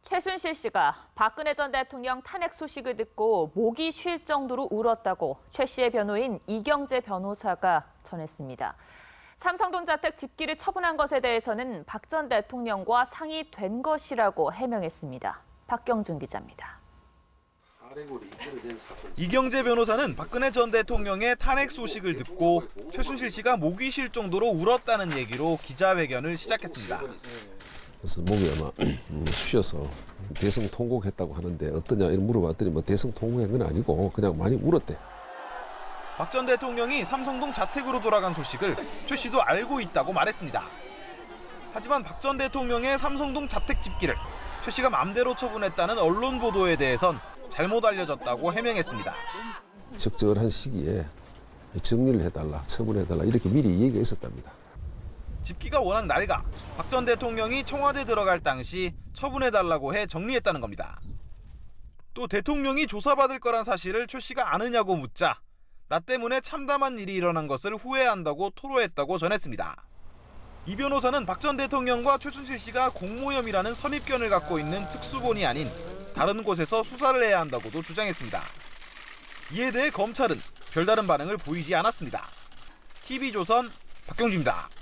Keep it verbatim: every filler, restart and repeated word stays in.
최순실 씨가 박근혜 전 대통령 탄핵 소식을 듣고 목이 쉴 정도로 울었다고 최 씨의 변호인 이경재 변호사가 전했습니다. 삼성동 자택 집기를 처분한 것에 대해서는 박 전 대통령과 상의된 것이라고 해명했습니다. 박경준 기자입니다. 이경재 변호사는 박근혜 전 대통령의 탄핵 소식을 듣고 최순실 씨가 목이 쉴 정도로 울었다는 얘기로 기자회견을 시작했습니다. 그래서 목이 아마 쉬어서 대성통곡했다고 하는데 어떠냐 이런 물어봤더니 뭐 대성통곡한 건 아니고 그냥 많이 울었대. 박 전 대통령이 삼성동 자택으로 돌아간 소식을 최 씨도 알고 있다고 말했습니다. 하지만 박 전 대통령의 삼성동 자택 집기를 최 씨가 맘대로 처분했다는 언론 보도에 대해선 잘못 알려졌다고 해명했습니다. 적절한 시기에 정리를 해달라, 처분해달라 이렇게 미리 얘기가 있었답니다. 집기가 워낙 낡아 박 전 대통령이 청와대 들어갈 당시 처분해달라고 해 정리했다는 겁니다. 또 대통령이 조사받을 거란 사실을 최 씨가 아느냐고 묻자 나 때문에 참담한 일이 일어난 것을 후회한다고 토로했다고 전했습니다. 이 변호사는 박 전 대통령과 최순실 씨가 공모혐의라는 선입견을 갖고 있는 특수본이 아닌 다른 곳에서 수사를 해야 한다고도 주장했습니다. 이에 대해 검찰은 별다른 반응을 보이지 않았습니다. 티비조선 박경주입니다.